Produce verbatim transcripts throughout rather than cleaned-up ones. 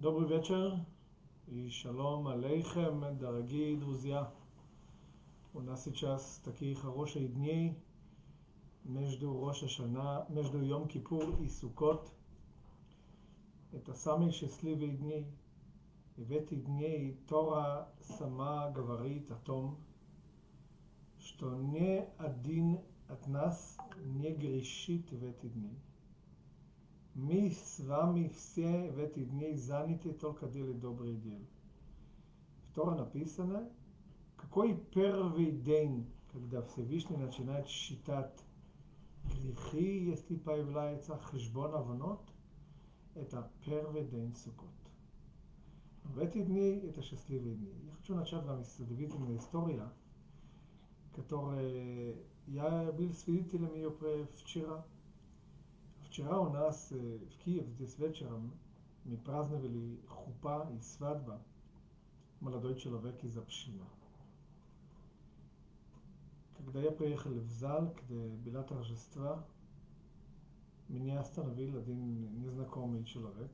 Добрый вечер и шалом алейхем, дорогие друзья. У нас сейчас такие хорошие дни между Рош ха-Шана, между Йом-Кипур и Суккот. Это самые счастливые дни. И в эти дни Тора сама говорит о том, что ни один от нас не грешит в эти дни. Мы с вами все в эти дни заняты только делать добрые дела. В Торе написано, какой первый день, когда Всевышний начинает считать грехи, если появляется хешбон авонот, это первый день Суккот. В эти дни это счастливые дни. Я хочу начать вам с удивительной историей, которой я был свидетелем ее вчера. Вчера у нас в Киеве, здесь вечером, мы праздновали хупа и свадьба. Молодой человек из общины. Когда я приехал в зал, где была торжества, меня остановил один незнакомый человек.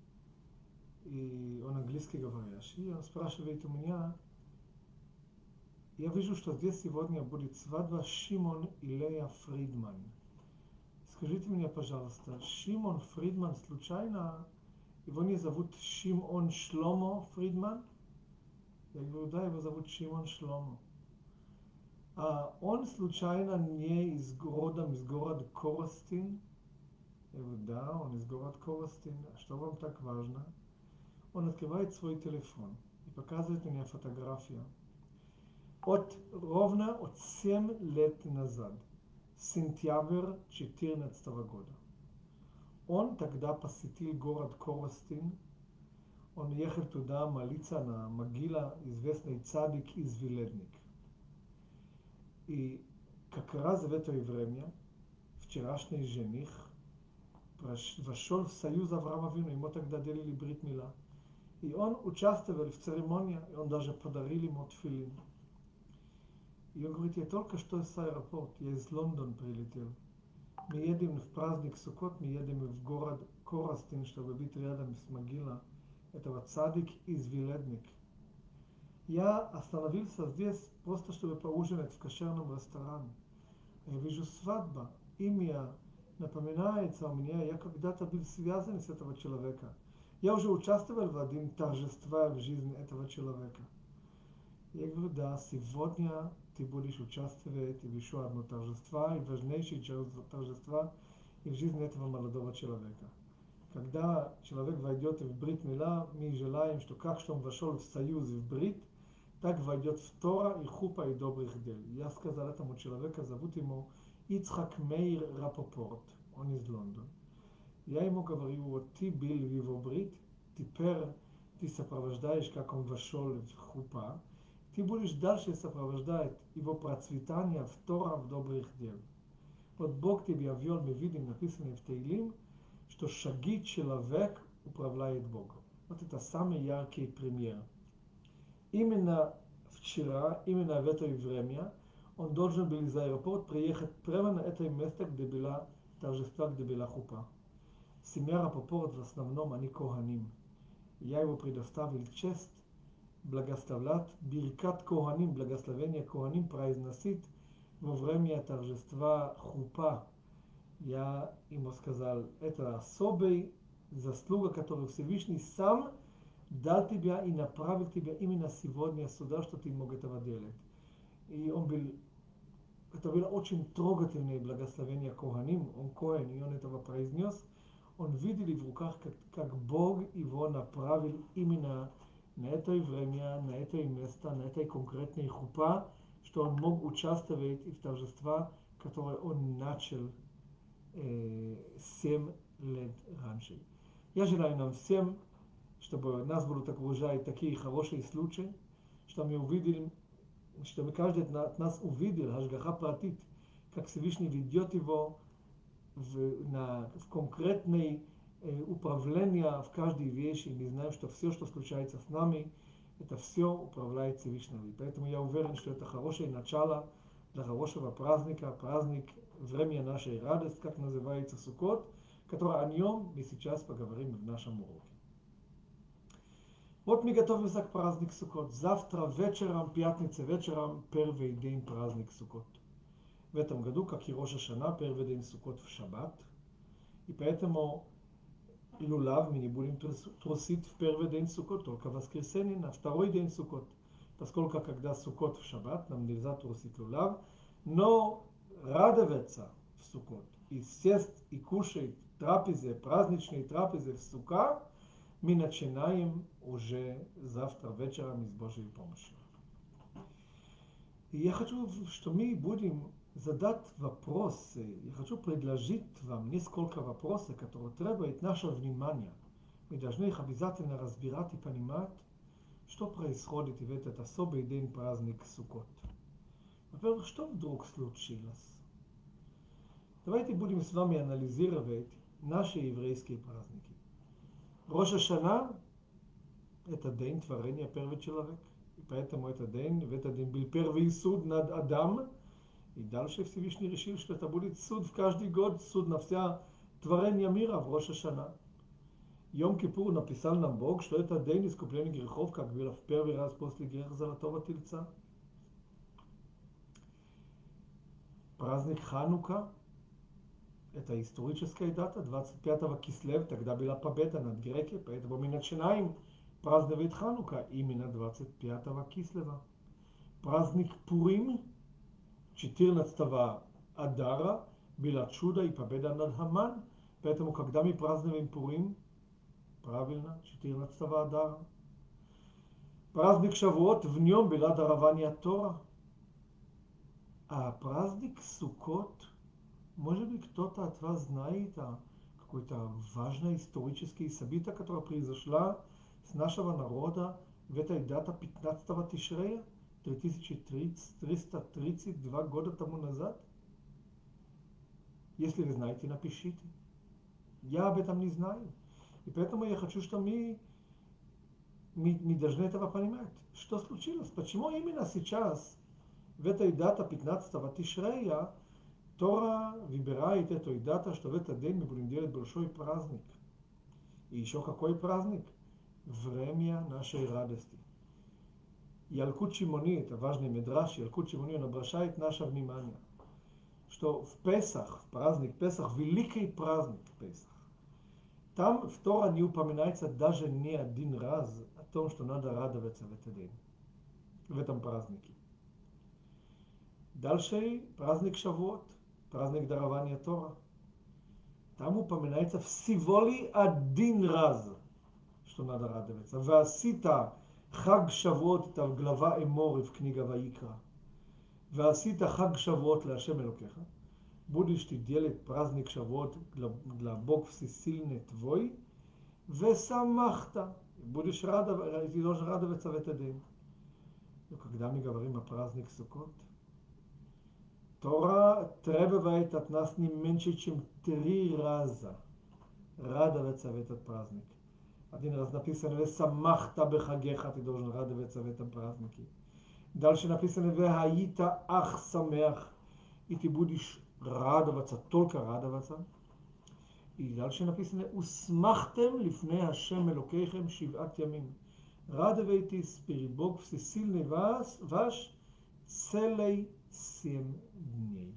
И он английский говорящий. И он спрашивает у меня, я вижу, что здесь сегодня будет свадьба Шимон и Лея Фридман. Скажите мне, пожалуйста, Шимон Фридман случайно, его не зовут Шимон Шломо Фридман? Я говорю, да, его зовут Шимон Шломо. А он случайно не из города, из города Коростин? Я говорю, да, он из города Коростин. А что вам так важно? Он открывает свой телефон и показывает мне фотографию. От, ровно от семь лет назад. Сентябрь четырнадцатого года. Он тогда посетил город Коростин. Он ехал туда молиться на могила известный цадик из Виледник. И как раз в это время вчерашний жених вошел в союз Авраама Авину, ему тогда делили брит мила. И он участвовал в церемонии, и он даже подарил ему тфилин. И он говорит, я только что из аэропорта, я из Лондона прилетел. Мы едем в праздник Суккот, мы едем в город Коростин, чтобы быть рядом с могилой этого цадик из Виледник. Я остановился здесь просто, чтобы поужинать в кошерном ресторане. Я вижу свадьба, имя напоминается у меня, я когда-то был связан с этого человека. Я уже участвовал в один торжестве в жизни этого человека. Я говорю, да, сегодня ты будешь участвовать в еще одно торжество, и важнейшее торжество и в жизни этого молодого человека. Когда человек войдет в брит мила, мы желаем, что как что он вошел в союз в брит, так войдет в Тора и хупа и добрых дел. Я сказал этому человеку, зовут ему Ицхак Мейр Рапопорт, он из Лондона. Я ему говорю, вот ты был в его брит, теперь ты сопровождаешь, как он вошел в хупа, ты будешь дальше сопровождать его процветание в Тора, в добрых дел. Вот Бог тебя ввел, мы видим, написано в Теилим, что шаги человек управляет Богом. Вот это самый яркий пример. Именно вчера, именно в это время, он должен был из аэропорта приехать прямо на это место, где была торжество, где была хупа. Семья Рапопорт в основном, они коганим. Я его предоставил честь благословлять Биркат Коганим, благословение Коганим произносить во время торжества хупа. Я ему сказал, это особая заслуга, которую Всевышний сам дал тебя и направил тебя именно сегодня сюда, что ты мог этого делать. И он был, это было очень трогательное благословение Коганим, он Коэн, и он этого произнес. Он видел в руках, как, как Бог его направил именно на это время, на это место, на этой конкретной хупа, что он мог участвовать в торжестве, которое он начал э, семь лет раньше. Я желаю нам всем, чтобы нас будут окружать такие хорошие случаи, что мы увидели, что мы каждый от нас увидел Хашгаха Пратит, как Всевышний ведет его в, на, в конкретное э, управление в каждой вещи. Мы знаем, что все, что случается с нами, это все управляет Всевышний. Поэтому я уверен, что это хорошее начало для хорошего праздника, праздник, время нашей радости, как называется Суккот, который о нем мы сейчас поговорим в нашем уроке. Вот мы готовим к праздник Суккот. Завтра вечером, пятница вечером, первый день праздник Суккот. В этом году, как и Рош ха-Шана, первый день Суккот в шаббат. И поэтому лулав мы не будем трусить в первый день Суккот, только в воскресенье, на второй день Суккот. Поскольку когда Суккот в шаббат, нам нельзя трусить лулав, но радоваться в Суккот и сесть и кушать трапезы, праздничные трапезы в Сука, мы начинаем уже завтра вечером с Божьей помощью. И я хочу, что мы будем задать вопросы. Я хочу предложить вам несколько вопросов, которые требуют наше внимание. Мы должны их обязательно разбирать и понимать, что происходит в этот особый день праздник Суккот. Во-первых, что вдруг случилось? Давайте будем с вами анализировать наши еврейские праздники. Рош ха-Шана – это день творения первый человек. И поэтому это день, в этот день был первый суд над Адамом. И дальше Всевышний решил, что это будет суд в каждый год, суд на все творение мира в Рош ха-Шана. Йом-Кипур написал нам Бог, что это день искупления грехов, как было в первый раз после греха Золотого Тельца. Праздник Ханука – это историческая дата, двадцать пятого Кислев, тогда была победа над греками, поэтому мы начинаем праздновать Ханука именно двадцать пятого Кислева. Праздник Пурим, четырнадцатого Адара, было чудо и победа над Хаман, поэтому когда мы празднуем Пурим, правильно, четырнадцатого Адара. Праздник Шавуот, в нем было дарование Тора. А праздник Суккот, может быть, кто-то от вас знает о какой-то важной исторической событии, которая произошла с нашего народа в этой дате пятнадцатого Тишрея, три тысячи триста тридцать два года тому назад? Если вы знаете, напишите. Я об этом не знаю. И поэтому я хочу, чтобы мы, мы, мы должны этого понимать. Что случилось? Почему именно сейчас, в этой дате пятнадцатого Тишрея, Тора выбирает эту дату, что в этот день мы будем делать большой праздник. И еще какой праздник? Время нашей радости. Ялкут Шимони, это важный мидраш, Ялкут Шимони, он обращает наше внимание, что в Песах, в праздник Песах, великий праздник Песах, там в Тора не упоминается даже ни один раз о том, что надо радоваться в этот день, в этом празднике. Дальше праздник Шавуот, праздник дарования Тора. Там упоминается всего ли один раз, что надо радоваться. Васита Хаг Шавуот, это глава Эмори в книге Ваикра. Васита Хаг Шавуот л'Ашем Элокеха. Будешь ты делать праздник Шавуот для, для Бог Всесильный твой. Весамахта. Будешь радоваться, ты должен радоваться в этот день. Но когда мы говорим о праздник Суккот, Тора требует от нас не меньше, чем три раза радоваться в этот праздник. Один раз написано «Весамахта бехагеха», ты должен радоваться в этом празднике. Дальше написано «Вехаита ах самеах», и ты будешь радоваться, только радоваться. И дальше написано «Усмахтем лифней Ашем Элокейхем шиват ямим». Радуйтесь перед Бог Всесильный вас, ваш целый семь дней.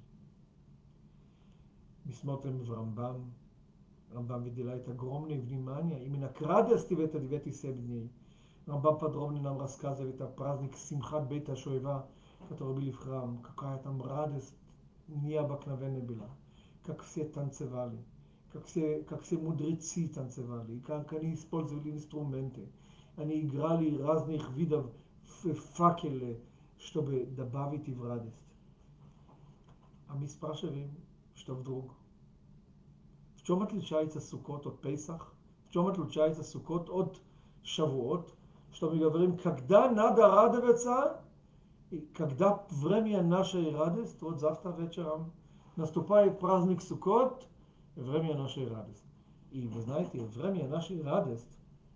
Мы смотрим в Рамбам. Рамбам выделяет огромное внимание именно к радости в эти девять семь дней. Рамбам подробно нам рассказывает о празднике Симхат Бейт ха-Шоева, который был в храм. Какая там радость необыкновенная была. Как все танцевали. Как все, как все мудрецы танцевали. И как они использовали инструменты. Они играли разных видов факелы, чтобы добавить в радость. А мы спрашиваем, что вдруг? В чем отличается Суккот от Песах? В чем отличается Суккот от Шавуот? Что мы говорим, когда надо радоваться, и когда время нашей радости, вот завтра вечером наступает праздник Суккот, время нашей радости. И вы знаете, время нашей радости,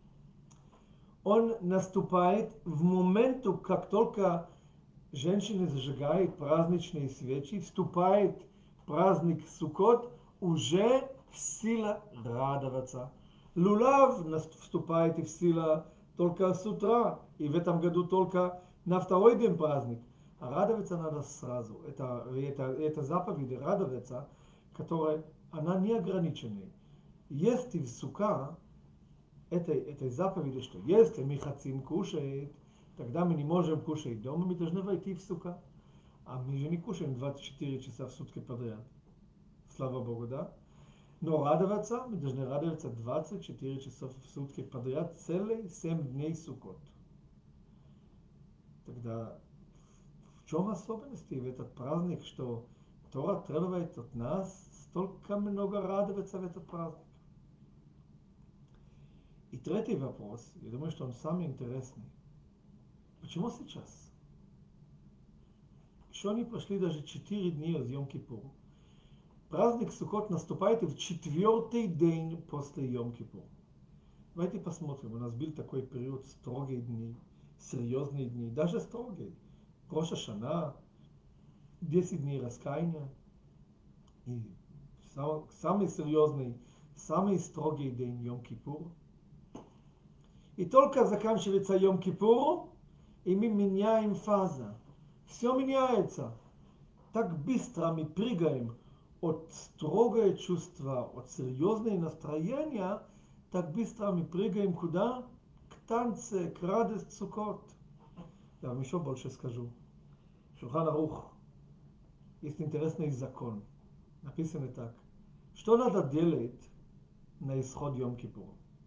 он наступает в момент, как только женщина зажигает праздничные свечи, вступает праздник Суккот, уже в силу радоваться. Лулав вступает в силу только с утра, и в этом году только на второй день праздник. А радоваться надо сразу. Это, это, это заповедь радоваться, которая, она не ограниченная. Если в сука, этой, этой заповеди, что если мы хотим кушать, тогда мы не можем кушать дома, мы должны войти в сука. А мы же не кушаем двадцать четыре часа в сутки подряд. Слава Богу, да? Но радоваться, мы должны радоваться двадцать четыре часа в сутки подряд, целые семь дней суккот. Тогда в чем особенности в этот праздник, что Тора требует от нас столько много радоваться в этот праздник? И третий вопрос, я думаю, что он самый интересный. Почему сейчас? Еще не прошли даже четыре дня из Йом-Кипур. Праздник Суккот наступает в четвертый день после Йом-Кипур. Давайте посмотрим. У нас был такой период строгие дни, серьезные дни, даже строгие. Рош ха-Шана, десять дней раскаяния. И сам, самый серьезный, самый строгий день Йом-Кипур. И только заканчивается Йом-Кипур, и мы меняем фазу. Все меняется. Так быстро мы прыгаем от строгого чувства, от серьезного настроения, так быстро мы прыгаем куда? К танце, к радости Суккот. Я вам еще больше скажу. В Шулхан Арух есть интересный закон. Написано так. Что надо делать на исход Йом-Кипур?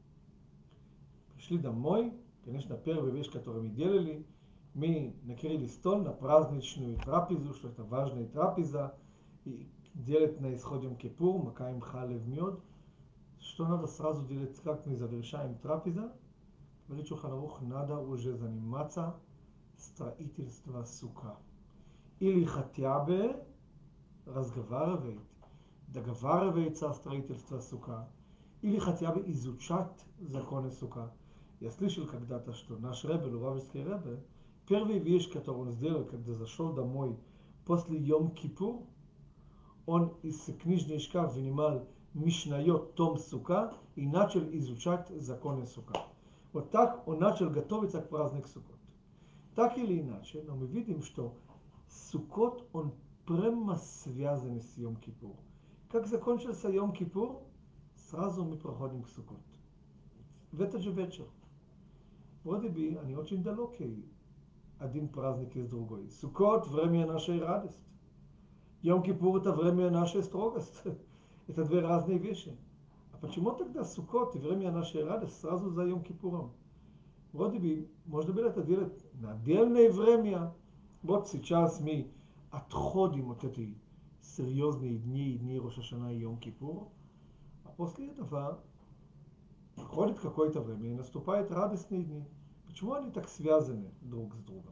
Пришли домой. Конечно, первая вещь, которую мы делали, мы накрыли стол на праздничную трапезу, что это важная трапеза. И делать на исход Йом-Кипур, макаем халев мед. Что надо сразу делать, как мы завершаем трапеза? Говорит Шулхан Арух, надо уже заниматься строительством сука. Или хотя бы разговаривать, договариваться о строительстве сука. Или хотя бы изучать законы сука. Я слышал когда-то, что наш ребе, Лубавичский ребе, первая вещь, которую он сделал, когда зашел домой после Йом-Кипур, он из книжного шкафа вынимал Мишнайот, том сука, и начал изучать законы сука. Вот так он начал готовиться к празднику Суккот. Так или иначе, но мы видим, что Суккот, он прямо связан с Йом-Кипур. Как закончился Йом-Кипур, сразу мы проходим к Суккот. В этот же вечер. Вроде бы они очень далекие, один праздник из другой. Суккот – время нашей радости. Йом-Кипур – это время нашей строгости. Это две разные вещи. А почему тогда Суккот и время нашей радости сразу за Йом-Кипуром? Вроде бы можно было это делать на отдельное время. Вот сейчас мы отходим от этой серьезные дни, дни Рош ха-Шана и Йом-Кипур. А после этого проходит какое-то время и наступают радостные дни. Почему они так связаны друг с другом?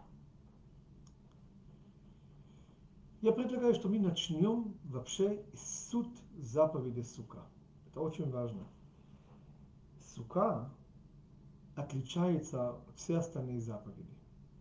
Я предлагаю, что мы начнем вообще с суть заповеди сука. Это очень важно. Сука отличается от всех остальных заповедей.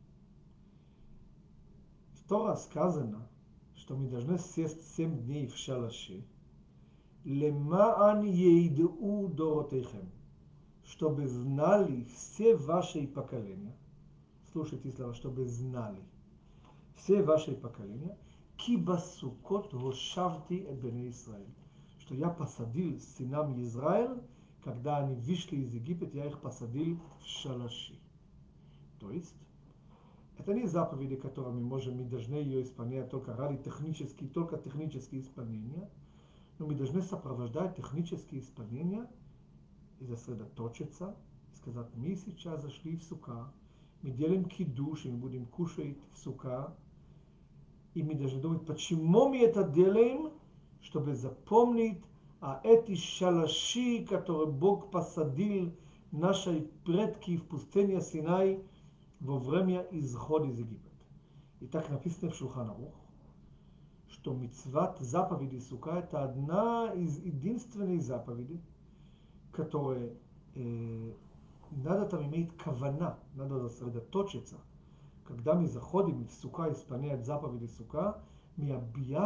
В Торе сказано, что мы должны сесть семь дней в шалаше, лемаан ейдеу доротейхем, чтобы знали все ваши поколения. Слушайте слова, чтобы знали все ваши поколения. Киба сукот гошавти эт бней Исраэль, что я посадил сынам Израиля, когда они вышли из Египта, я их посадил в шалаши. То есть, это не заповеди, которые мы можем, мы должны ее исполнять только ради технических, только технические исполнения, но мы должны сопровождать технические исполнения и сосредоточиться, и сказать, мы сейчас зашли в сука, мы делаем кидуш, и мы будем кушать в сука, и мы должны думать, почему мы это делаем, чтобы запомнить, а эти шалаши, которые Бог посадил наши предки в пустыне Синай во время исхода из Египта. И так написано в Шулхан Арух, что мицват заповеди сука – это одна из единственных заповедей, которая э, надо там иметь кавана, надо сосредоточиться. Когда мы заходим в сука и исполняем заповеди сука, мы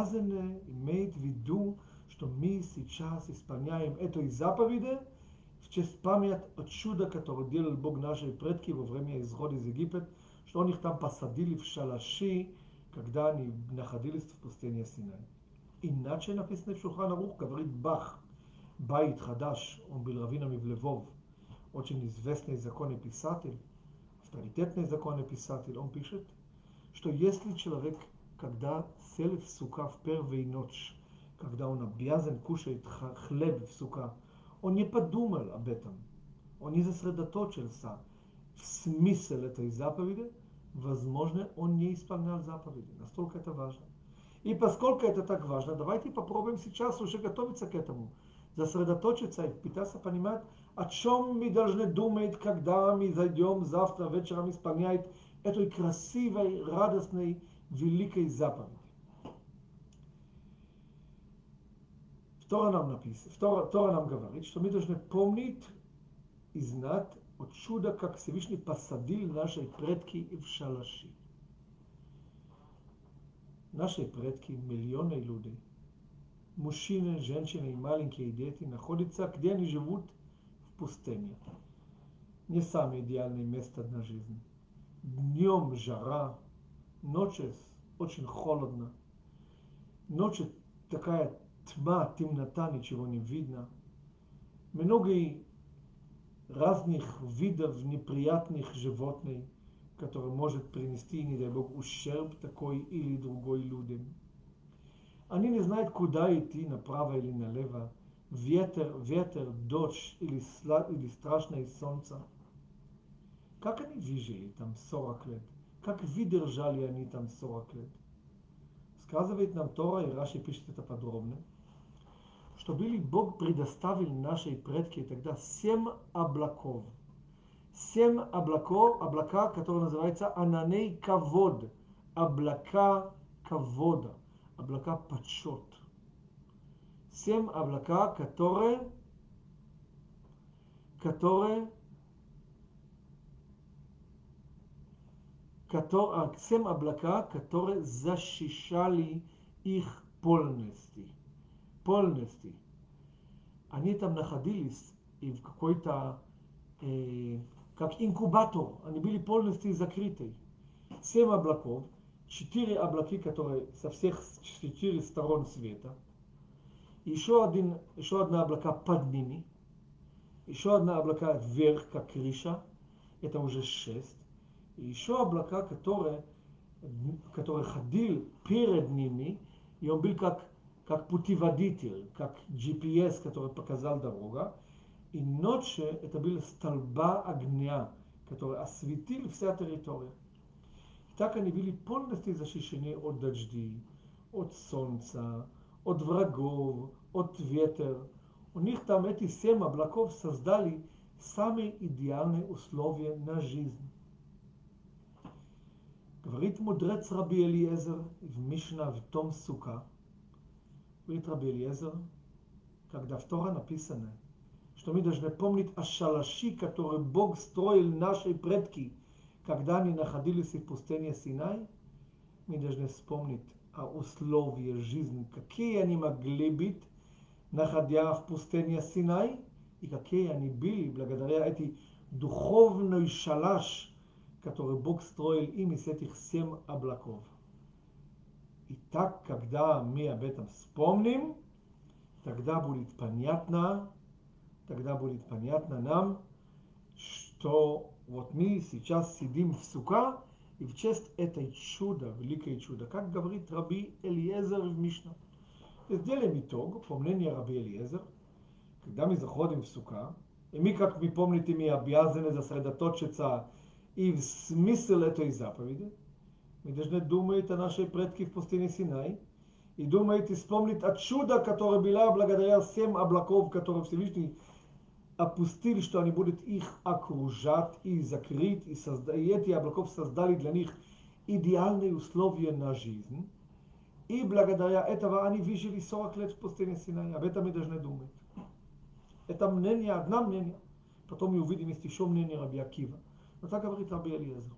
обязаны иметь в виду, что мы сейчас исполняем эту заповедь в честь память от чуда, которое делал Бог наши предки во время исхода из Египет, что он их там посадили в шалаши, когда они находились в пустыне Синай. Иначе написано в Шулхан Арух, говорит Бах, Байт Хадаш, он был раввином в Львов, очень известный законописатель, авторитетный законописатель, он пишет, что если человек, когда сел в сука в первую ночь, когда он обязан кушать хлеб в сука, он не подумал об этом, он не сосредоточился в смысл этой заповеди, возможно, он не исполнял заповеди. Настолько это важно. И поскольку это так важно, давайте попробуем сейчас уже готовиться к этому, сосредоточиться и пытаться понимать, о чем мы должны думать, когда мы зайдем завтра вечером исполнять этой красивой, радостной, великой заповеди. Тора нам написано, Тора, Тора нам говорит, что мы должны помнить и знать от чуда, как Всевышний посадил наши предки в шалаши. Наши предки, миллионы людей, мужчины, женщины и маленькие дети, находятся, где они живут, в пустыне. Не самое идеальное место для жизни. Днем жара, ночью очень холодно, ночью такая тьма, темнота, ничего не видно. Много разных видов неприятных животных, которые может принести, не дай Бог, ущерб такой или другой людям. Они не знают, куда идти, направо или налево. Ветер, ветер, дождь или, сла, или страшное солнце. Как они выжили там сорок лет? Как выдержали они там сорок лет? Сказывает нам Тора, и Раши пишет это подробно, что были Бог предоставил нашей предки тогда семь облаков. Семь облаков, облака, которые называются Ананей Кавод, облака Кавода, облака почет. Семь облака, которые, которые, которые, семь облака, которые защищали их полностью. полностью. Они там находились и в какой-то, э, как инкубатор, они были полностью закрыты. Семь облаков, четыре облака, которые со всех четырех сторон света, еще, один, еще одна облака под ними, еще одна облака вверх, как крыша, это уже шесть, и еще облака, которые, которые ходили перед ними, и он был как как путеводитель, как джи пи эс, который показал дорогу, и ночью это были столба огня, который осветил вся территория. Так они были полностью защищены от дождей, от солнца, от врагов, от ветра. У них там эти семь облаков создали самые идеальные условия на жизнь. Говорит мудрец Раби Элиезер в Мишна в том Сука, говорит Раби Элиезер, когда в Торе написано, что мы должны помнить о шалаши, который Бог строил наши предки, когда они находились в пустыне Синай, мы должны вспомнить о условиях жизни, какие они могли быть, находя в пустыне Синай, и какие они были благодаря этой духовной шалаш, который Бог строил им из этих семь облаков. И так, когда мы об этом вспомним, тогда будет понятно, тогда будет понятно нам, что вот мы сейчас сидим в сука, и в честь этой чуда, великое чудо, как говорит Раби Элиезер в Мишна. Сделаем итог, по мнению Раби Элиезер, когда мы заходим в сука, и мы, как вы помните, мы обязаны сосредоточиться и в смысл этой заповеди, мы должны думать о нашей предке в пустыне Синай, и думать и вспомнить о чудо, которое было благодаря семь облаков, которые Всевышний опустил, что они будут их окружать и закрыть, и, созда... и эти облаков создали для них идеальные условия на жизнь. И благодаря этого они выжили сорок лет в пустыне Синай. Об этом мы должны думать. Это мнение, одно мнение. Потом мы увидим, есть еще мнение Раби Акива. Но так говорит Раби Элиезер.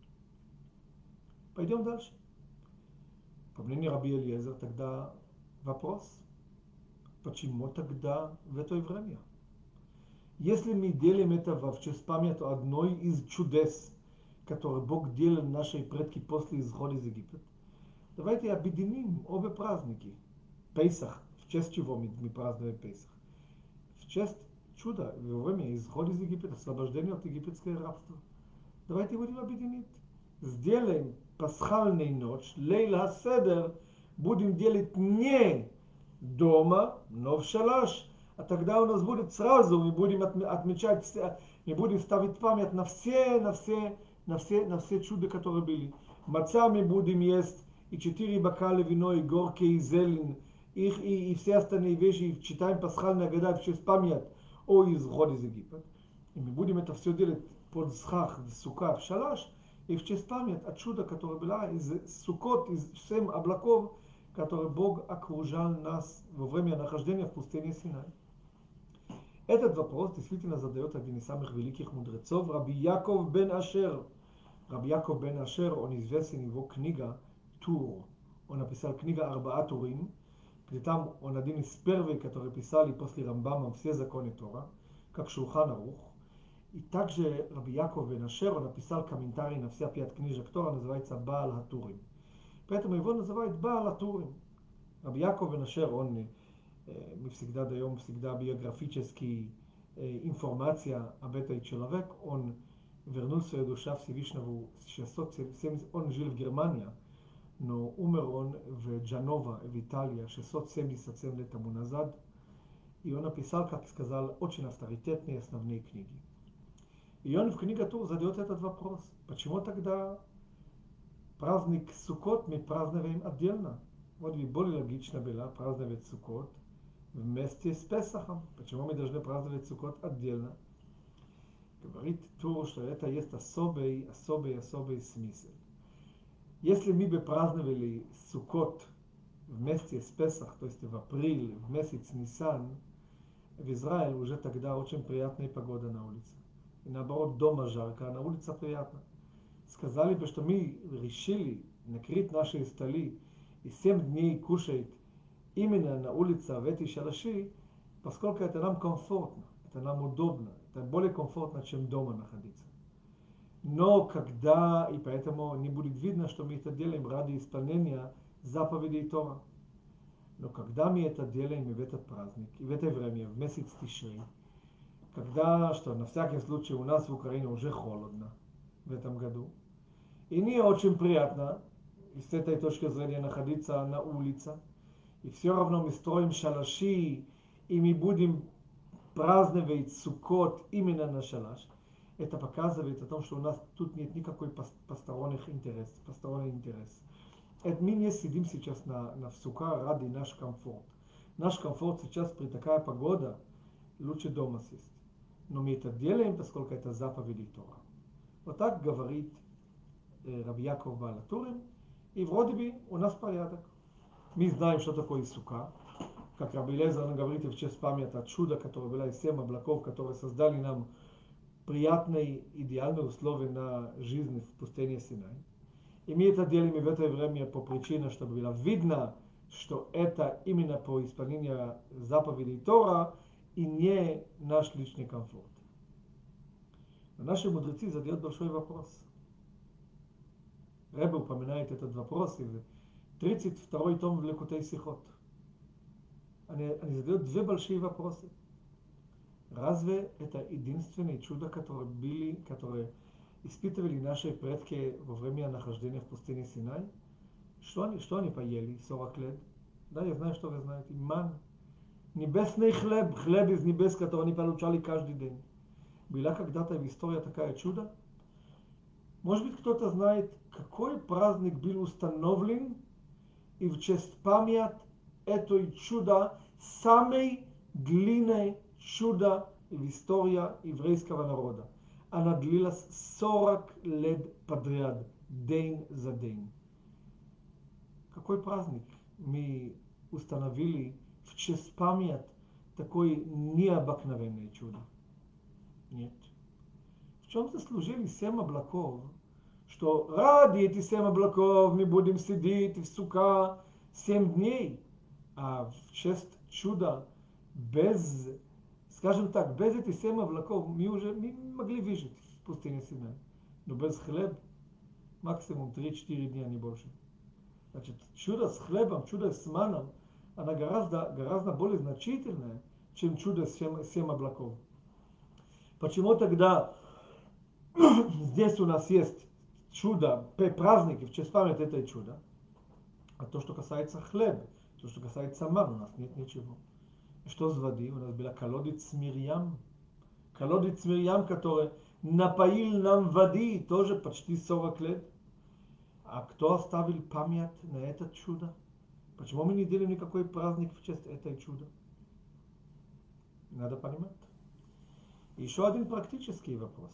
Пойдем дальше. По мнению Раби Элиезер тогда вопрос, почему тогда в это время? Если мы делаем это в честь памяти одной из чудес, которые Бог делал нашей предки после исхода из Египта, давайте объединим обе праздники. Пейсах, в честь чего мы, мы празднуем Пейсах? В честь чуда, во время исхода из Египта, освобождения от египетского рабства. Давайте будем объединить. Сделаем пасхальную ночь, Лейла Седер, будем делать не дома, но в шалаш. А тогда у нас будет сразу, мы будем отмечать, все, мы будем ставить память на все, на все, на все, на все чуда, которые были. Маца мы будем есть, и четыре бокала вино, и горки, и зелень, их, и, и все остальные вещи, и читаем пасхальные года в честь память о исходе из Египта. И мы будем это все делать под схах, сука, в шалаш, и в честь память от чуда, которое было из сукот, из семь облаков, которые Бог окружал нас во время нахождения в пустыне Синай. Этот вопрос действительно задает один из самых великих мудрецов, Раби Яков бен Ашер. Раби Яков бен Ашер, он известен его книга Тур. Он написал книга Арбаа Турим, где там он один из первых, которые писали после Рамбама все законы Тора, как Шулхан Арух. И также Раби Яков бен Ашер, он написал комментарий на все пять книжек Тора, называется Баал Хатурим. Поэтому его называют Баал Хатурим. Раби Яков бен Ашер, он, мы всегда даем всегда биографические информация об этом человеке. Он вернул свою душу Всевышнему в шестьсот семьдесят, он жил в Германии, но умер он в Джанова, в Италии, шестьсот семьдесят семь лет тому назад. И он написал, как сказал, очень авторитетные основные книги. И он в книге Тур задает этот вопрос. Почему тогда праздник Суккот мы празднуем отдельно? Вот ведь более логично было праздновать Суккот вместе с Песахом. Почему мы должны праздновать Суккот отдельно? Говорит Тур, что это есть особый, особый, особый смысл. Если мы бы праздновали Суккот вместе с Песах, то есть в апреле, в месяц Нисан, в Израиле уже тогда очень приятная погода на улице. И наоборот, дома жарко, а на улице приятно. Сказали бы, что мы решили накрыть наши столи и семь дней кушать именно на улице в этой шалаши, поскольку это нам комфортно, это нам удобно, это более комфортно, чем дома находиться. Но когда, и поэтому не будет видно, что мы это делаем ради исполнения заповедей Тора. Но когда мы это делаем в этот праздник, и в это время, в месяц Тишрей, когда, что на всякий случай у нас в Украине уже холодно в этом году, и не очень приятно с этой точки зрения находиться на улице, и все равно мы строим шалаши, и мы будем праздновать Суккот именно на шалаш, это показывает о том, что у нас тут нет никакой посторонних интересов, посторонних интересов. Это мы не сидим сейчас на, на сука ради наш комфорт. Наш комфорт сейчас при такая погода лучше дома сесть. Но мы это делаем, поскольку это заповеди Тора. Вот так говорит э, Раби Яков Баал Турим, и вроде бы у нас порядок. Мы знаем, что такое сука. Как Раби Лезер говорит в честь памяти от чуда, которое было из семь облаков, которые создали нам приятные, идеальные условия на жизнь в пустыне Синай. И мы это делаем в это время по причине, чтобы было видно, что это именно по исполнению заповедей Тора и не наш личный комфорт. Но наши мудрецы задают большой вопрос. Ребе упоминает этот вопрос в тридцать второй том в Лекутей Сихот. Они, они задают две большие вопросы. Разве это единственное чудо, которое были, которые испытывали наши предки во время нахождения в пустыне Синай? Что они, что они поели сорок лет? Да, я знаю, что вы знаете. Ман. Небесный хлеб, хлеб из небес, который они получали каждый день. Была когда-то в истории такая чудо? Может быть, кто-то знает, какой праздник был установлен и в честь памяти этой чуда, самой длинной чудо в истории еврейского народа. Она длилась сорок лет подряд, день за день. Какой праздник мы установили в честь памяти такое необыкновенное чудо? Нет. В чем заслужили семь облаков, что ради этих семь облаков мы будем сидеть в сука семь дней, а в честь чуда без Скажем так, без этих семь облаков мы уже мы могли выжить в пустыне Синай. Но без хлеб максимум три-четыре дня, не больше. Значит, чудо с хлебом, чудо с маном, она гораздо, гораздо более значительная, чем чудо с семь, семь облаков. Почему тогда здесь у нас есть чудо, праздники в честь памяти этой чуда? А то, что касается хлеба, то, что касается мана, у нас нет ничего. Что с воды? У нас была колодец Мирьям. Колодец Мирьям, который напоил нам воды тоже почти сорок лет. А кто оставил память на это чудо? Почему мы не делаем никакой праздник в честь этой чуда? Надо понимать. Еще один практический вопрос.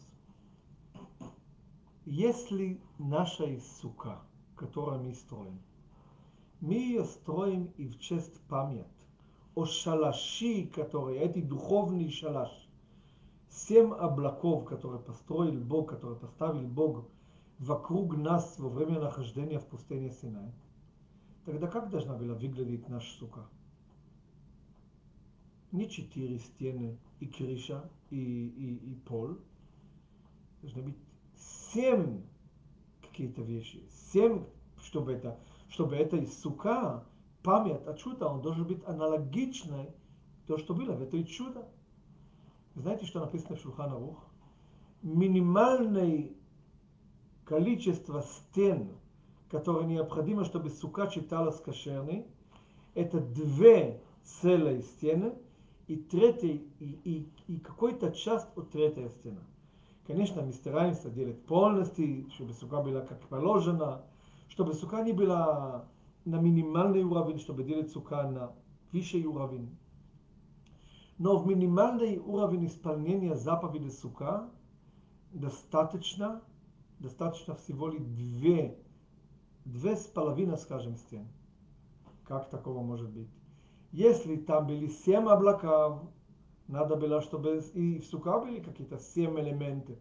Если наша сука, которую мы строим, мы ее строим и в честь памяти о шалаши, который, эти духовный шалаш, семь облаков, которые построил Бог, которые поставил Бог вокруг нас во время нахождения в пустыне Синай, тогда как должна была выглядеть наша сука? Не четыре стены и крыша, и, и, и пол. Должны быть семь какие-то вещи. Семь, чтобы это, чтобы эта сука, память о чуде, он должен быть аналогичной то, что было в этой чудо. Знаете, что написано в Шулхан Арух? Минимальное количество стен, которое необходимо, чтобы сука считалась кошерной, это две целые стены и третья, и, и, и какой-то часть от третьей стены. Конечно, мы стараемся делать полностью, чтобы сука была как положено, чтобы сука не была на минимальный уровень, чтобы делать сука на высший уровень. Но в минимальный уровень исполнения заповеди сука достаточно, достаточно всего лишь две, две с половиной, скажем, стен. Как такого может быть? Если там были семь облаков, надо было, чтобы и в сука были какие-то семь элементов.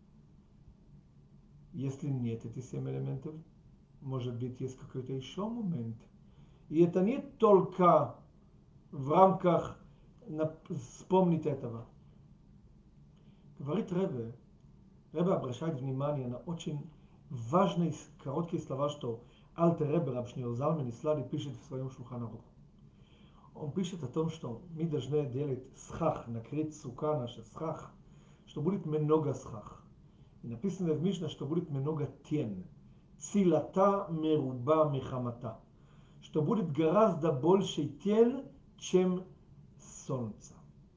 Если нет этих семь элементов, может быть, есть какой-то еще момент. И это не только в рамках вспомнить этого. Говорит Ребе, Ребе обращает внимание на очень важные короткие слова, что Альтер Ребе Раб Шниор Залман Ислади пишет в своем Шулхан Арух. Он пишет о том, что мы должны делать схах, накрыть сука наша схах, что будет много схах. И написано в Мишне, что будет много тен. Цилата меруба мехамата. Что будет гораздо больше тен, чем солнце.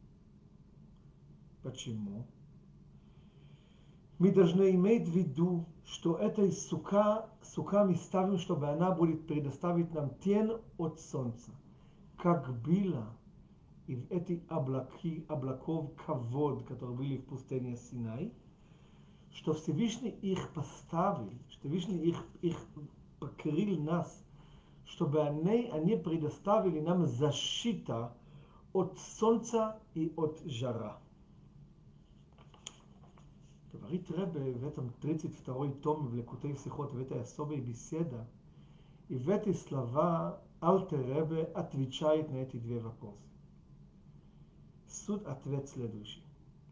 Почему? Мы должны иметь в виду, что эта сука, сука мы ставим, чтобы она будет предоставить нам тень от солнца. Как было и в эти облаки, облаков кавод, которые были в пустыне Синай, что Всевышний их поставил, что Всевышний их, их покрыл нас, чтобы они, они предоставили нам защита от солнца и от жара. Говорит Ребе в этом тридцать второй том в Лекутей Сихот, в этой особой беседе, и в эти слова Альтер Ребе отвечает на эти две вопросы. Суть ответ следующий.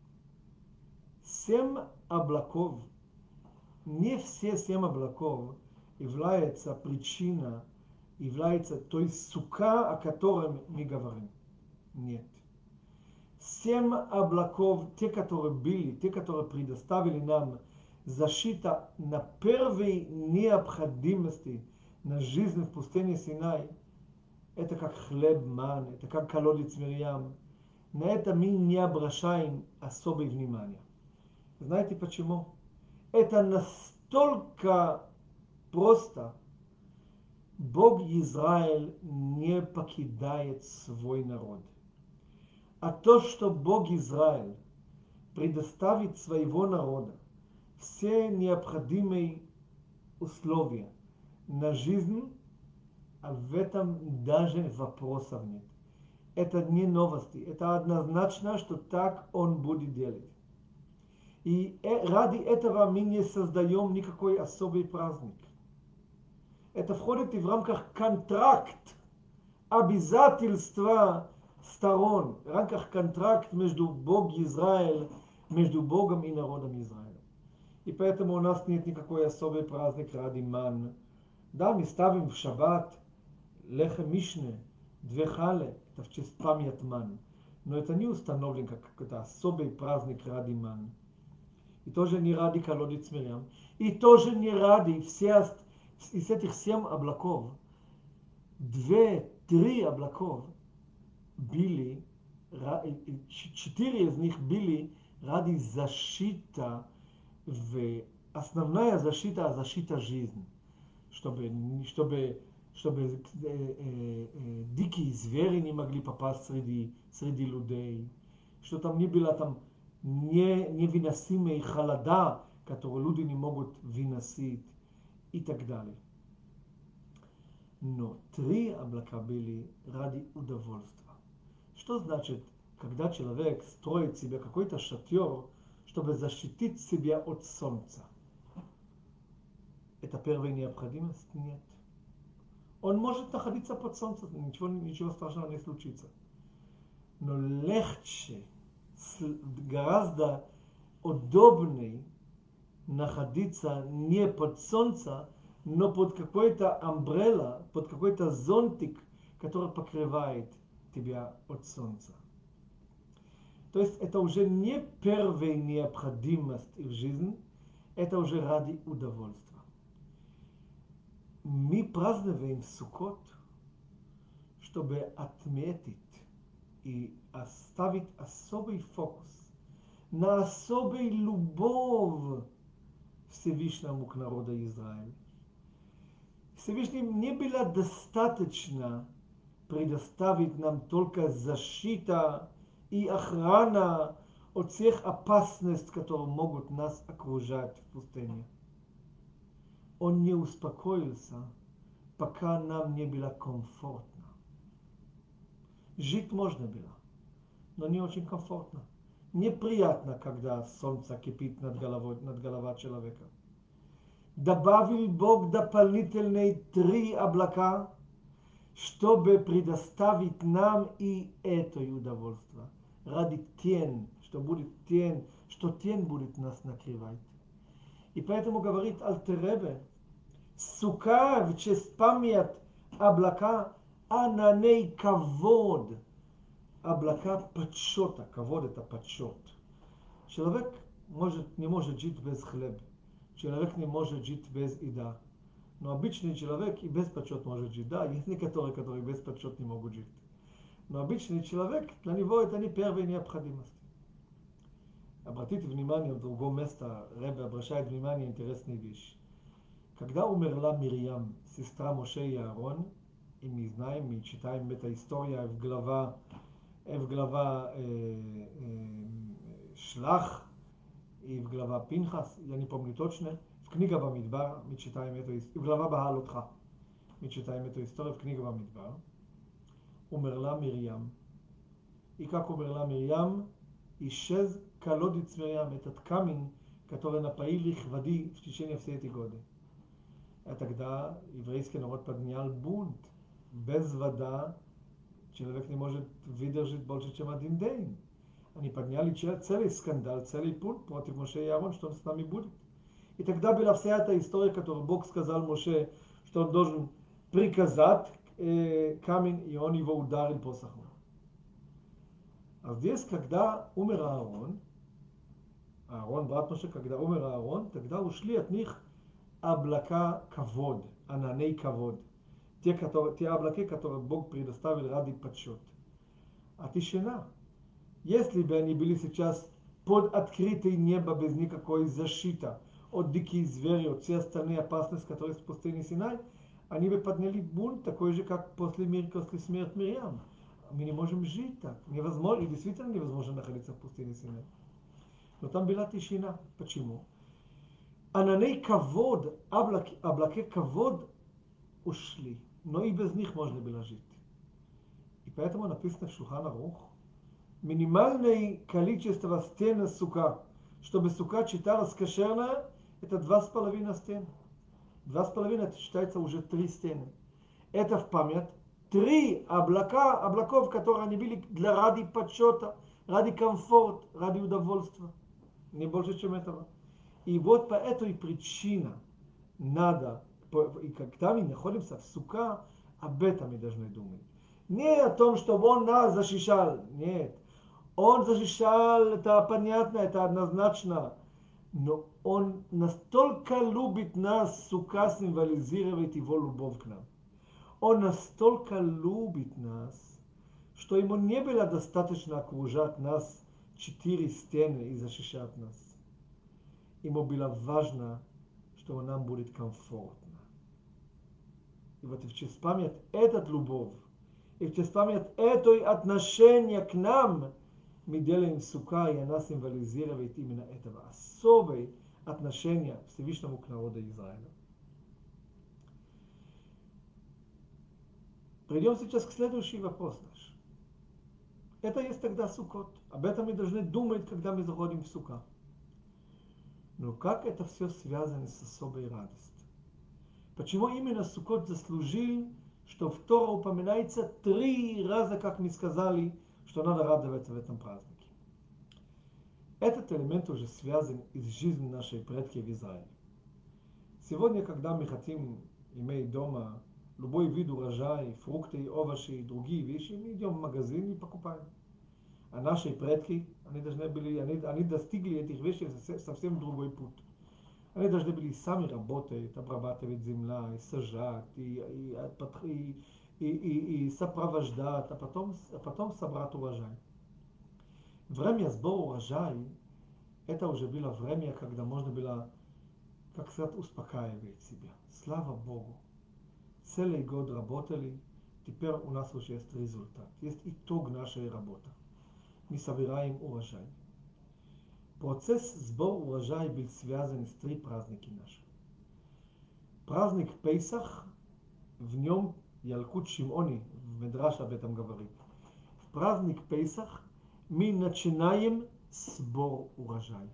Семь облаков, не все семь облаков являются причиной, является той сука, о которой мы говорим. Нет. Семь облаков, те, которые были, те, которые предоставили нам защита на первой необходимости на жизнь в пустыне Синай, это как хлеб ман, это как колодец Мирьям. На это мы не обращаем особое внимание. Знаете почему? Это настолько просто. Бог Израиль не покидает свой народ. А то, что Бог Израиль предоставит своего народа все необходимые условия на жизнь, а в этом даже вопросов нет. Это не новости, это однозначно, что так он будет делать. И ради этого мы не создаем никакой особый праздник. Это входит и в рамках контракт, обязательства сторон, в рамках контракт между Бог и Израиль, между Богом и народом Израиля. И поэтому у нас нет никакой особый праздник ради ман. Да, мы ставим в шаббат лехем мишне, две хали, это в честь память ман. Но это не установлен как какой-то особый праздник ради ман. И тоже не ради колодец Мирьям. И тоже не ради все, из этих семь облаков. Две, три облаков были, четыре из них были ради защиты, в основная защита, защита жизни. Чтобы, чтобы, чтобы э, э, э, дикие звери не могли попасть среди, среди людей. Что там не было там не, невыносимые холода, которые люди не могут выносить и так далее. Но три облака были ради удовольствия. Что значит, когда человек строит себе какой-то шатер, чтобы защитить себя от солнца? Это первая необходимость? Нет. Он может находиться под солнцем, ничего, ничего страшного не случится. Но легче, гораздо удобнее находиться не под солнцем, но под какой-то umbrella, под какой-то зонтик, который покрывает тебя от солнца. То есть это уже не первая необходимость в жизни, это уже ради удовольствия. Мы празднуем Суккот, чтобы отметить и оставить особый фокус на особой любовь Всевышнему к народу Израиля. Всевышнему не было достаточно предоставить нам только защита и охрана от всех опасностей, которые могут нас окружать в пустыне. Он не успокоился, пока нам не было комфортно. Жить можно было, но не очень комфортно. Неприятно, когда солнце кипит над головой, над головой человека. Добавил Бог дополнительные три облака, чтобы предоставить нам и это удовольствие. Ради тень, что будет тень, что тень будет нас накрывать. И поэтому говорит Альтер Ребе, сука в честь память облака, ананей кавод. Облака почета, кавод это почет. Человек может, не может жить без хлеба. Человек не может жить без еда. Но обычный человек и без почет может жить. Да, есть некоторые, которые без почет не могут жить. Но обычный человек, для него это не первая необходимость. Обратите внимание, в другом месте Ребе обращает внимание на интересную вещь. Когда умерла Мирьям, сестра Моше и Аарон, и мы знаем, мы читаем эту историю в глава, в глава э, э, Шлах и в глава Пинхас, я не помню точно, в книге Бамидбар, мы читаем эту историю, в глава Баалотха, мы читаем эту историю в книге Бамидбар. Умерла Мирьям. И как умерла Мирьям, исчез колодец Мирьям, этот камень, который напоил их воды в течение всей этой годы. А тогда еврейский народ поднял бунт. Без вода человек не может выдержать больше, чем один день. Они подняли целый скандал, целый бунт против Моше и Аарон, что он с нами будет. И тогда была вся эта история, которую Бог сказал Моше, что он должен приказать э, камень, и он его ударил посохом. А здесь, когда умер Аарон, Аарон, брат Моше, когда умер Аарон, тогда ушли от них облака кавод, ананей кавод. Те, которые, те облаки, которые Бог предоставил ради почет. А тишина. Если бы они были сейчас под открытым небом без никакой защиты от диких зверей, от всех остальных опасностей, которые в пустыне Синай, они бы подняли бунт, такой же, как после, мир, после смерти Мирьям. Мы не можем жить так. Невозможно, и действительно невозможно находиться в пустыне Синай. Но там была тишина. Почему? Ананей кавод, облаки, облаки кавод ушли. Но и без них можно было жить. И поэтому написано в Шулхан Арух, минимальное количество стен сука, чтобы сука считалась кошерно, это два с половиной стен. Два с половиной это считается уже три стены. Это в память три облака, облаков, которые они были для ради почета, ради комфорт, ради удовольствия. Не больше, чем этого. И вот по этой причине надо, и когда мы находимся в сука, об этом мы должны думать. Не о том, чтобы он нас защищал. Нет. Он защищал, это понятно, это однозначно. Но он настолько любит нас, сука символизирует его любовь к нам. Он настолько любит нас, что ему не было достаточно окружать нас четыре стены и защищать нас. Ему было важно, что нам будет комфортно. И вот в честь память этот любовь, и в честь память это отношение к нам, мы делаем сука, и она символизирует именно этого особое отношение Всевышнему к народу Израиля. Придем сейчас к следующий вопрос наш. Это есть тогда суккот. Об этом мы должны думать, когда мы заходим в сука. Но как это все связано с особой радостью? Почему именно суккот заслужил, что в Торе упоминается три раза, как мы сказали, что надо радоваться в этом празднике? Этот элемент уже связан с жизнью нашей предки в Израиле. Сегодня, когда мы хотим иметь дома любой вид урожая, фрукты, овощи и другие вещи, мы идем в магазин и покупаем. А наши предки, они должны были, они, они достигли этих вещей совсем другой путь. Они должны были сами работать, обрабатывать земля, и сажать, и, и, и, и, и сопровождать, а потом, а потом собрать урожай. Время сбора урожая, это уже было время, когда можно было, как сказать, успокаивать себя. Слава Богу. Целый год работали, теперь у нас уже есть результат. Есть итог нашей работы. Мы собираем урожай. Процесс сбора урожая был связан с три праздники наши. Праздник Пейсах, в нем Ялкут Шимони, в Медраш об этом говорит. В праздник Пейсах мы начинаем сбор урожая.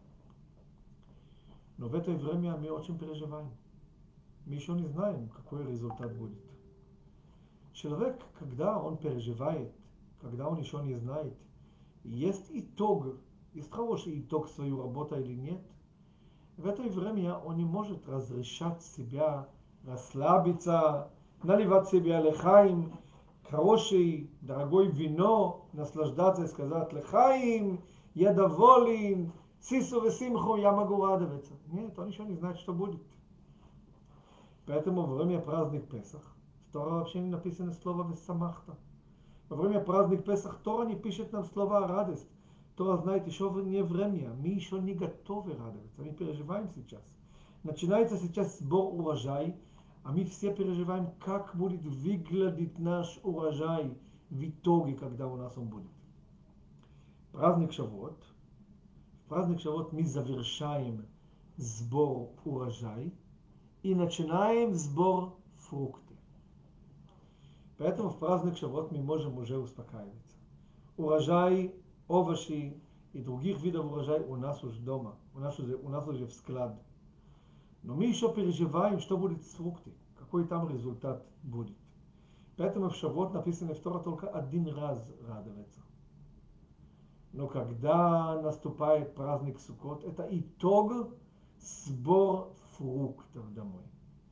Но в это время мы очень переживаем. Мы еще не знаем, какой результат будет. Человек, когда он переживает, когда он еще не знает, есть итог, есть хороший итог своей работы или нет, в это время он не может разрешать себя, расслабиться, наливать себе лехаим, хороший, дорогой вино, наслаждаться и сказать лехаим, я доволен, сису и симху, я могу радоваться. Нет, он еще не знает, что будет. Поэтому во время праздника Песах в Торе вообще не написано слово «весамахта». Во время праздника Песах Тора не пишет нам слова «радость». Тора знает еще не время, мы еще не готовы радоваться, мы переживаем сейчас. Начинается сейчас сбор урожая, а мы все переживаем, как будет выглядеть наш урожай в итоге, когда у нас он будет. Праздник Шавуот. В праздник Шавуот мы завершаем сбор урожая и начинаем сбор фрукты. Поэтому в праздник Шавуот мы можем уже успокаиваться. Урожай, овощи и других видов урожая у нас уже дома, у нас уже, у нас уже в склад. Но мы еще переживаем, что будет с фруктами, какой там результат будет. Поэтому в Шавуот написано в Торе только один раз радоваться. Но когда наступает праздник Суккот, это итог сбор фруктов домой.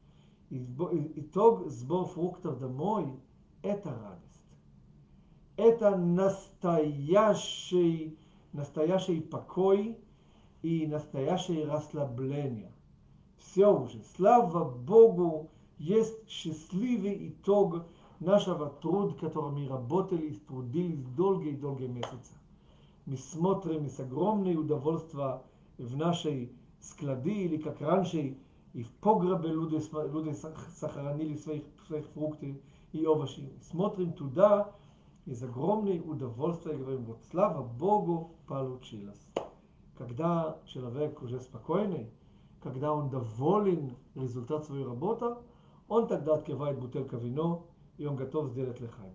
Итог сбор фруктов домой – это радость. Это настоящий, настоящий покой и настоящее расслабление. Все уже. Слава Богу, есть счастливый итог нашего труда, который мы работали, трудились долгие-долгие месяцы. Мы смотрим с огромным удовольствием в нашей склады, или как раньше, и в погребе люди, люди сохранили своих, своих фруктов и овощи. Смотрим туда и с огромным удовольствием говорим, вот слава Богу, получилось. Когда человек уже спокойный, когда он доволен результатом своей работы, он тогда открывает бутылку вина, и он готов сделать лехаим.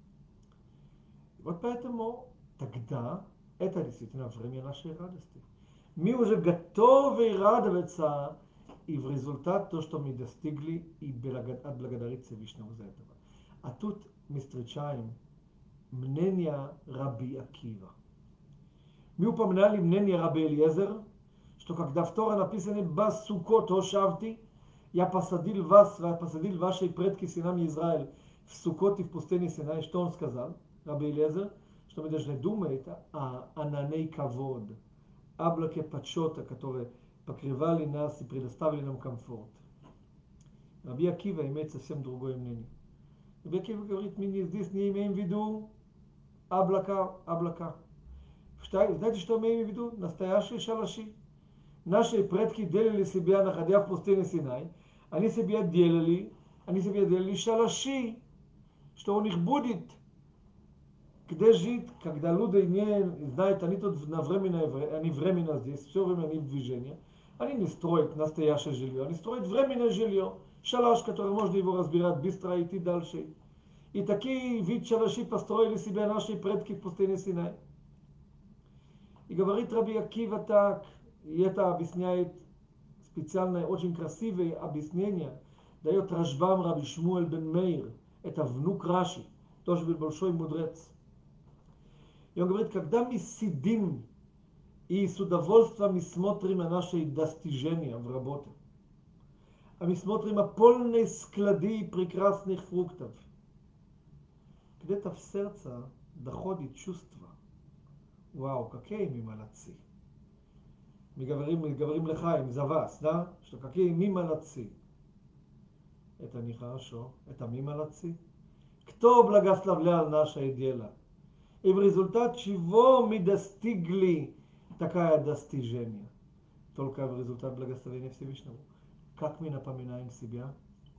Вот поэтому тогда это действительно время нашей радости. Мы уже готовы радоваться и в результат то, что мы достигли, и отблагодарить Всевышнего за этого. А тут мы встречаем мнение Раби Акива. Мы упоминали мнение Раби Элиезер, что когда в Торе написано «Басукот ошавти», я посадил вас, я посадил ваши предки сынами Израиль в Сукот и в пустыне Синай. Что он сказал, Раби Элиезер? Что мы должны думать о ананей кавод, облаке почета, которые покрывали нас и предоставили нам комфорт. Раби Акива имеет совсем другое мнение. Раби Акива говорит, мы здесь не имеем в виду облака, облака. Знаете, что мы имеем в виду? Настоящие шалаши. Наши предки делали себя, находя в пустыне Синай, они себе делали, они себе делали шалаши, что у них будет, где жить, когда люди не знают, они тут на временно, они временно здесь, все время они в движении, они не строят настоящее жилье, они строят временное жилье, шалаш, который можно его разбирать быстро и идти дальше. И такие вид шалаши построили себе наши предки в пустыне Синай. И говорит Раби Акива так, и это объясняет специальное, очень красивое объяснение, дает Рашбам Раби Шмуэль бен Мейр, это внук Раши, тоже был большой мудрец. И он говорит, когда мы сидим и с удовольствием смотрим на наши достижения в работе, а мы смотрим на полные склады прекрасных фруктов, где-то в сердце доходит чувство, вау, какие мы молодцы. Мы говорим, мы говорим лехаим, за вас, да? Что какие мы молодцы. Это нехорошо. Это мы молодцы. Кто благословлял наше дело? И в результате чего мы достигли такое достижение? Только в результате благословения Всевышнего. Как мы напоминаем себя?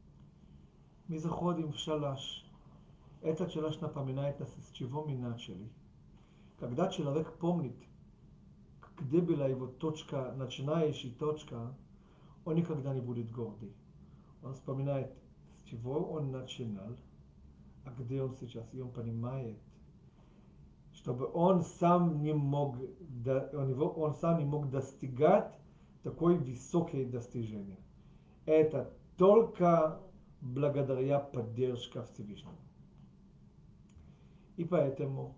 Мы заходим в шалаш. Этот шалаш напоминает нас, с чего мы начали. Когда человек помнит, где была его точка, начинающая точка, он никогда не будет гордый. Он вспоминает, с чего он начинал, а где он сейчас. И он понимает, чтобы он сам не мог, он сам не мог достигать такой высокие достижения. Это только благодаря поддержке Всевышнего. И поэтому,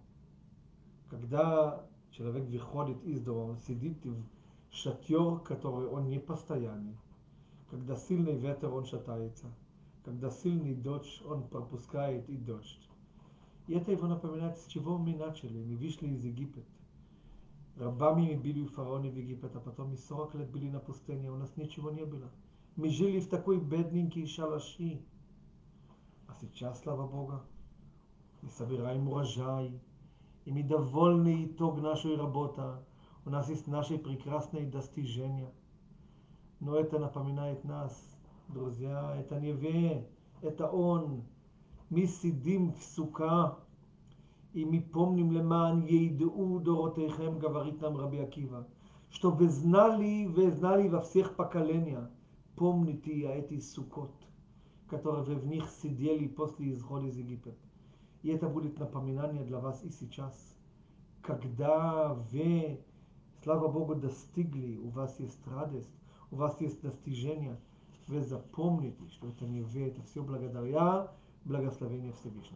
когда человек выходит из дома, он сидит в шатер, который он не постоянный. Когда сильный ветер, он шатается. Когда сильный дождь, он пропускает и дождь. И это его напоминает, с чего мы начали. Мы вышли из Египта. Рабами мы были у фараона в Египет, а потом мы сорок лет были на пустыне, у нас ничего не было. Мы жили в такой бедненький шалаши. А сейчас, слава Богу, мы собираем урожай. И мы довольны итог нашей работы. У нас есть наши прекрасные достижения. Но это напоминает нас, друзья, это не вы, это он. Мы сидим в сука, и мы помним למען ידעו דורותיכם, говорит нам Раби Акива, что вы знали, вы знали во всех поколениях, помните эти сукот, которые вы в них сидели после исхода из Египта. И это будет напоминание для вас и сейчас. Когда вы, слава Богу, достигли, у вас есть радость, у вас есть достижение, вы запомните, что это не вы, это все благодаря благословению Всевышнего.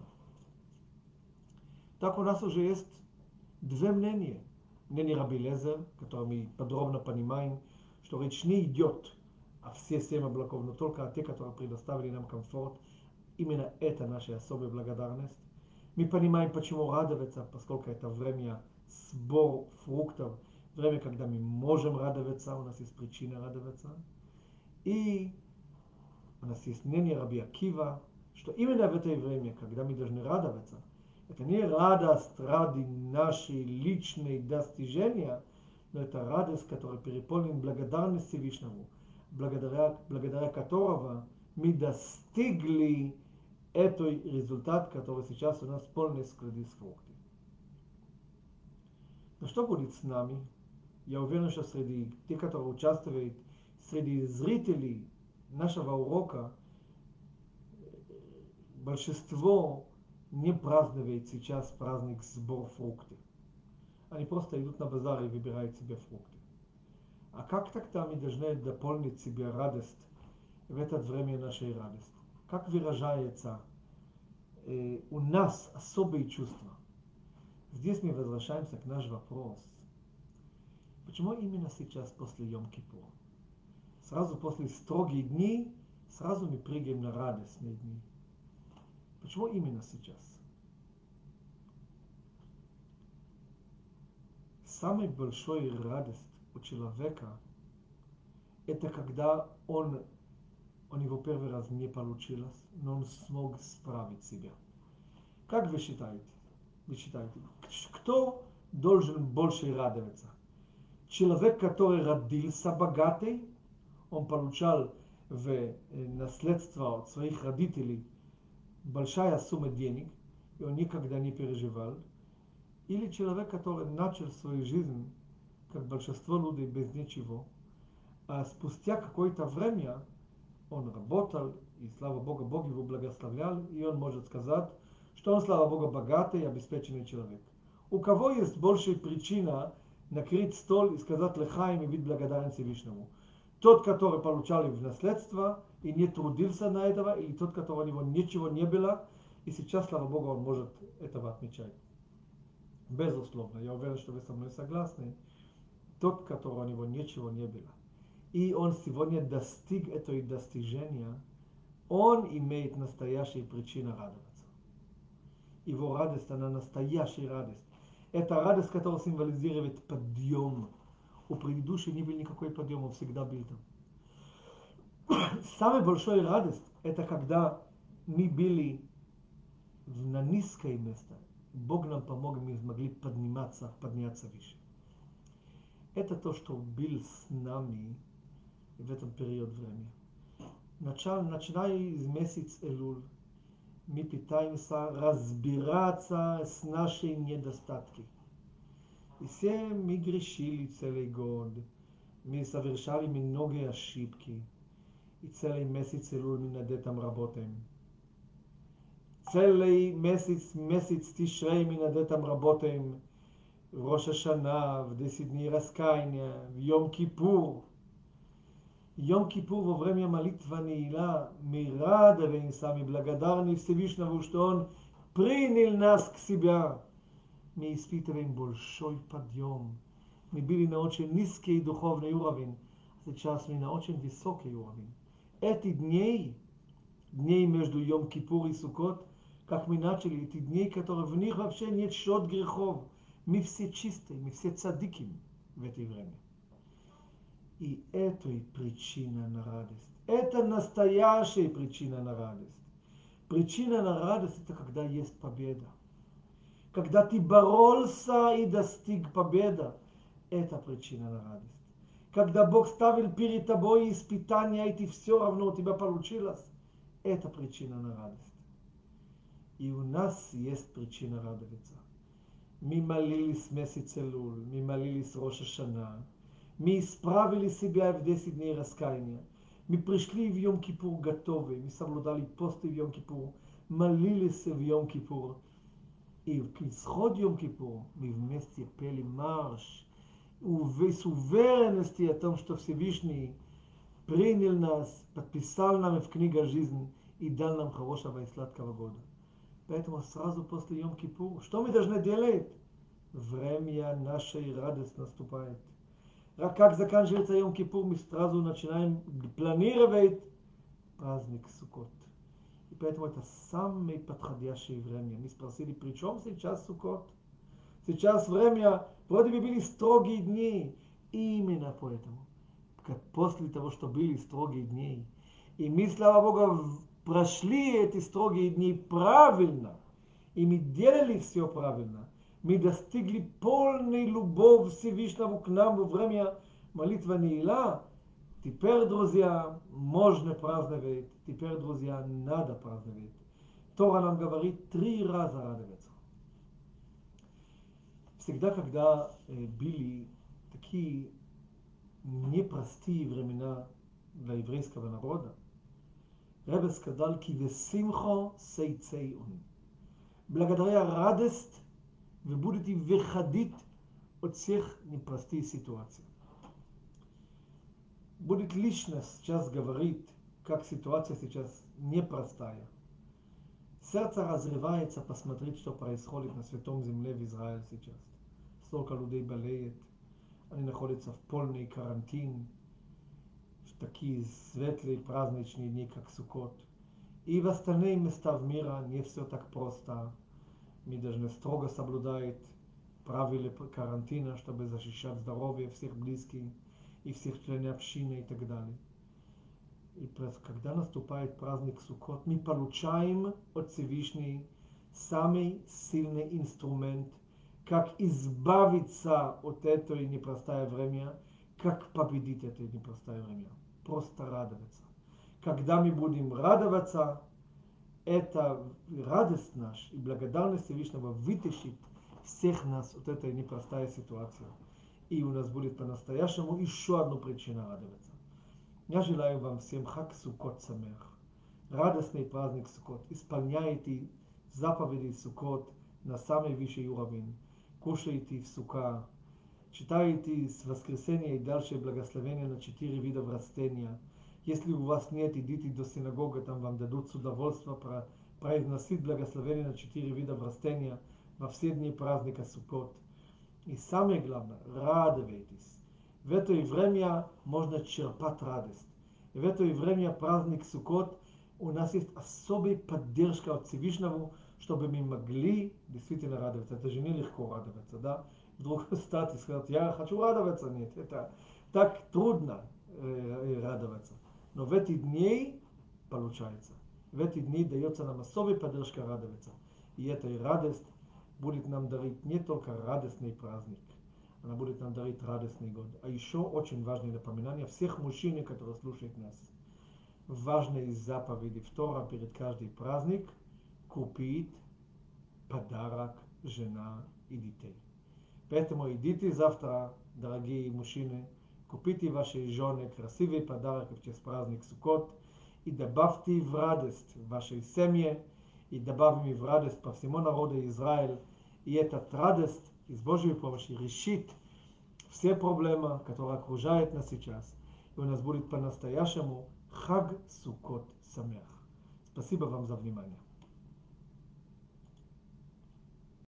Так у нас уже есть две мнения. Мнение Раби Элиезер, которое мы подробно понимаем, что речь не идет о все семь облаков, но только о те, которые предоставили нам комфорт. Именно это наша особая благодарность. Мы понимаем, почему радоваться, поскольку это время сбора фруктов, время, когда мы можем радоваться, у нас есть причина радоваться. И у нас есть мнение Раби Акива, что именно в это время, когда мы должны радоваться, это не радость ради нашей личной достижения, но это радость, которая переполнена благодарностью Всевышнему, благодаря, благодаря которого мы достигли этот результат, который сейчас у нас полный склады с фруктами. Но что будет с нами? Я уверен, что среди тех, которые участвуют, среди зрителей нашего урока, большинство не празднует сейчас праздник сбор фруктов. Они просто идут на базар и выбирают себе фрукты. А как тогда мы должны дополнить себе радость в это время нашей радости? Как выражается э, у нас особые чувства. Здесь мы возвращаемся к наш вопрос. Почему именно сейчас, после Йом-Кипур? Сразу после строгих дней, сразу мы прыгаем на радостные дни. Почему именно сейчас? Самая большая радость у человека это когда он, у него первый раз не получилось, но он смог справить себя. Как вы считаете? Вы считаете, кто должен больше радоваться? Человек, который родился богатый, он получал в наследство от своих родителей большая сумма денег, и он никогда не переживал. Или человек, который начал свою жизнь, как большинство людей, без ничего, а спустя какое-то время он работал, и слава Богу, Бог его благословлял, и он может сказать, что он, слава Богу, богатый и обеспеченный человек. У кого есть большая причина накрыть стол и сказать лехаим и быть благодарен Всевышнему? Тот, который получал в наследство и не трудился на этого, или тот, которого у него ничего не было, и сейчас, слава Богу, он может этого отмечать. Безусловно, я уверен, что вы со мной согласны. Тот, которого у него ничего не было, и он сегодня достиг этого достижения, он имеет настоящие причины радоваться. Его радость, она настоящая радость. Это радость, которая символизирует подъем. У предыдущей не было никакой подъема, он всегда был там. Самая большая радость, это когда мы были на низкое место. Бог нам помог, мы смогли подниматься, подняться выше. Это то, что был с нами в этом период времени. Начал, начиная из месяца Элуль, мы пытаемся разбираться с нашими недостатками. И все мы грешили целый год, мы совершали многие ошибки, и целый месяц Элуль мы над этим работаем. Целый месяц, месяц Тишрей мы над этим работаем, в Рош ха-Шана, в десять дней раскаяния, в Йом-Кипур. Йом-Кипур во время молитвы Неила мы радуемся, мы благодарны Всевышнему, что Он принял нас к себе. Мы испытываем большой подъем. Мы были на очень низкий духовный уровень, а сейчас мы на очень высокий уровень. Эти дни, дни между Йом-Кипур и Суккот, как мы начали, эти дни, которые в них вообще нет счет грехов, мы все чистые, мы все цадики в это время. И это и причина на радость. Это настоящая причина на радость. Причина на радость это когда есть победа. Когда ты боролся и достиг победы, это причина на радость. Когда Бог ставил перед тобой испытания, и ты все равно у тебя получилось, это причина на радость. И у нас есть причина радоваться. Мы молились месяц Элуль, мы молились Рош ха-Шана, мы исправили себя в десять дней раскаяния, мы пришли в Йом-Кипур готовы, мы соблюдали посты в Йом-Кипур, молились в Йом-Кипур. И к исходу Йом-Кипур мы вместе пели марш с уверенностью о том, что Всевышний принял нас, подписал нам в книгу жизни и дал нам хорошего и сладкого года. Поэтому сразу после Йом-Кипур, что мы должны делать? Время нашей радости наступает. А как заканчивается Йом-Кипур, мы сразу начинаем планировать праздник Суккот. И поэтому это самое подходящее время. Мы спросили, при чем сейчас Суккот? Сейчас время, вроде бы были строгие дни. Именно поэтому, как после того, что были строгие дни, и мы, слава Богу, прошли эти строгие дни правильно, и мы делали все правильно, мы достигли полной любовь Всевышнего к нам во время молитвы Неила. Теперь, друзья, можно праздновать, теперь, друзья, надо праздновать. Тора нам говорит три раза радоваться. Всегда, когда э, были такие непростые времена для еврейского народа, Ребе сказал, ки весимхо сейцей он. Благодаря радость вы будете выходить от всех непростых ситуаций. Будет лично сейчас говорить, как ситуация сейчас непростая. Сердце разрывается посмотреть, что происходит на святом земле в Израиле сейчас. Столько людей болеет, они находятся в полный карантин, в такие светлые праздничные дни, как Суккот. И в остальные места в мире не все так просто. Мы должны строго соблюдать правила карантина, чтобы защищать здоровье всех близких и всех членов общины и так далее. И когда наступает праздник Суккот, мы получаем от Всевышнего самый сильный инструмент, как избавиться от этого непростое время, как победить это непростое время. Просто радоваться. Когда мы будем радоваться, эта радость наша и благодарность Всевышнего вытащит всех нас от этой непростой ситуации. И у нас будет по-настоящему еще одна причина радоваться. Я желаю вам всем Хаг Суккот Самех. Радостный праздник Суккот. Исполняйте заповеди Суккот на самый высший уровень. Кушайте в сука. Читайте с воскресенья и дальше благословения на четыре вида растения. Если у вас нет, идите до синагоги, там вам дадут с удовольствием про, произносить благословение на четыре вида растения во все дни праздника Суккот. И самое главное, радуйтесь. В это время можно черпать радость. И в это время праздник Суккот у нас есть особая поддержка от Всевышнего, чтобы мы могли действительно радоваться. Это же нелегко радоваться, да? Вдруг встать и сказать, я хочу радоваться. Нет, это так трудно э, радоваться. Но в эти дни получается. В эти дни дается нам особая поддержка радоваться. И эта радость будет нам дарить не только радостный праздник, она будет нам дарить радостный год. А еще очень важное напоминание всех мужчин, которые слушают нас. Важные заповеди в Тора перед каждый праздник купить подарок жена и детей. Поэтому идите завтра, дорогие мужчины, купите вашей жене красивый подарок в честь праздник Суккот и добавьте в радость в вашей семье и добавим в радость по всему народу Израиля. И эта радость с Божьей помощью решит все проблемы, которые окружают нас сейчас. И у нас будет по-настоящему Хаг Суккот Самех. Спасибо вам за внимание.